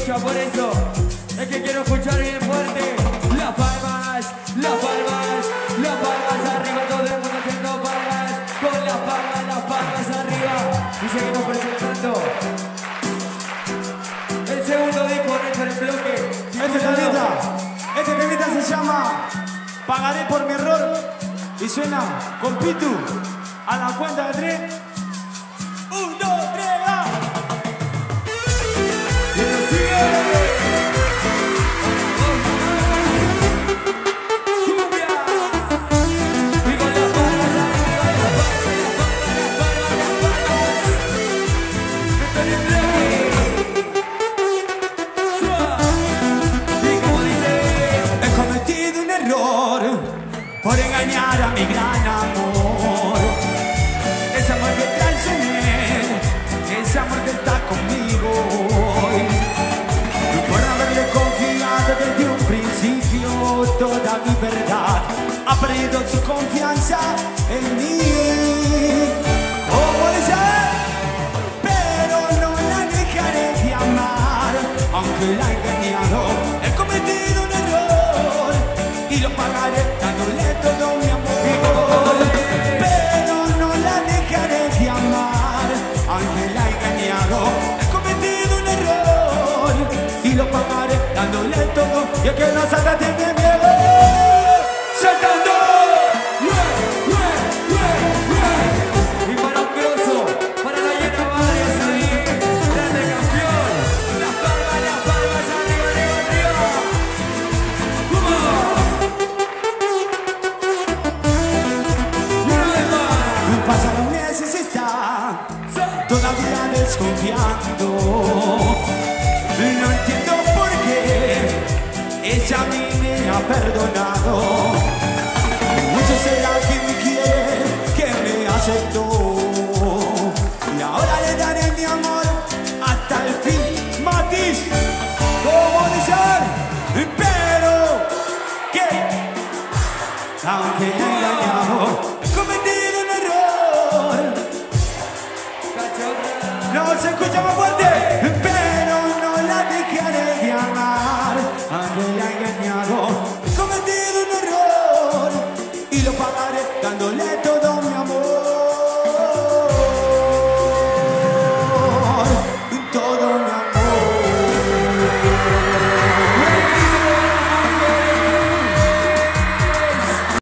escucha, por eso es que quiero escuchar bien fuerte. Las palmas, las palmas, las palmas arriba, todo el mundo haciendo palmas, con las palmas arriba. Y seguimos presentando el segundo disco en el bloque. Este temita se llama Pagaré por mi error y suena con Pitu a la cuenta de 3. 1, 2, 3, ¡ah! Por engañar a mi gran amor, ese amor que traicioné, ese amor que está conmigo hoy, por haberle confiado desde un principio toda mi verdad, ha perdido su confianza en mí. ¿Cómo dice? Pero no la dejaré de amar, aunque la he engañado, he cometido un error y lo pagaré dándole todo mi amor. Pero no la dejaré de amar, aunque la he engañado, he cometido un error y lo pagaré dándole todo. Y el que no salta tiene miedo. Saltando. Y para un grosso, para la llena varias ahí, grande campeón. Las palmas arriba, arriba, arriba. Pasaron meses y está todavía desconfiando. No entiendo por qué ella a mí me ha perdonado. Mucho será que me quiere, que me aceptó. Y ahora le daré mi amor hasta el fin. Matiz, ¿cómo dicen? Pero que aunque le he engañado, he cometido un error. No se escucha más fuerte. Pero no la dejaré de amar, aunque la he engañado, he cometido un error y lo pagaré dándole todo.